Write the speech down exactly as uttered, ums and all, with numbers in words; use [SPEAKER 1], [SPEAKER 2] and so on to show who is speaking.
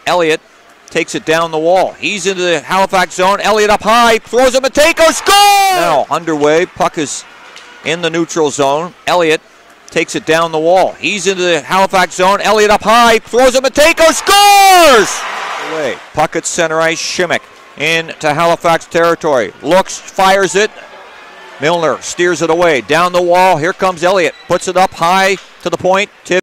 [SPEAKER 1] Elliott takes it down the wall. He's into the Halifax zone. Elliott up high, throws it. Mateiko, score! Now underway. Puck is in the neutral zone. Elliott takes it down the wall. He's into the Halifax zone. Elliott up high, throws it. Mateiko, scores! Away. Puck at center ice. Shimmick into Halifax territory. Looks, fires it. Milner steers it away. Down the wall. Here comes Elliott. Puts it up high to the point. Tip.